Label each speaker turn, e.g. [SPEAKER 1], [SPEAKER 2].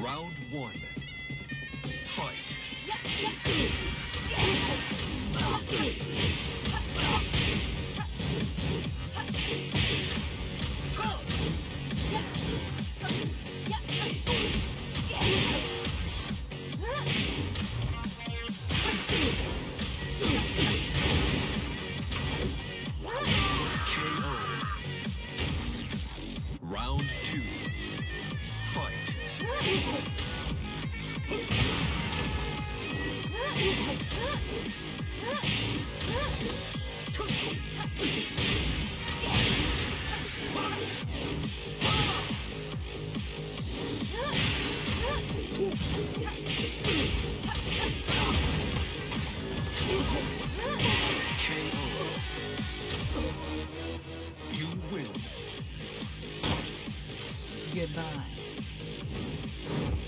[SPEAKER 1] Round one. Fight. KO. Round two. Fight. KO. You win.
[SPEAKER 2] Goodbye.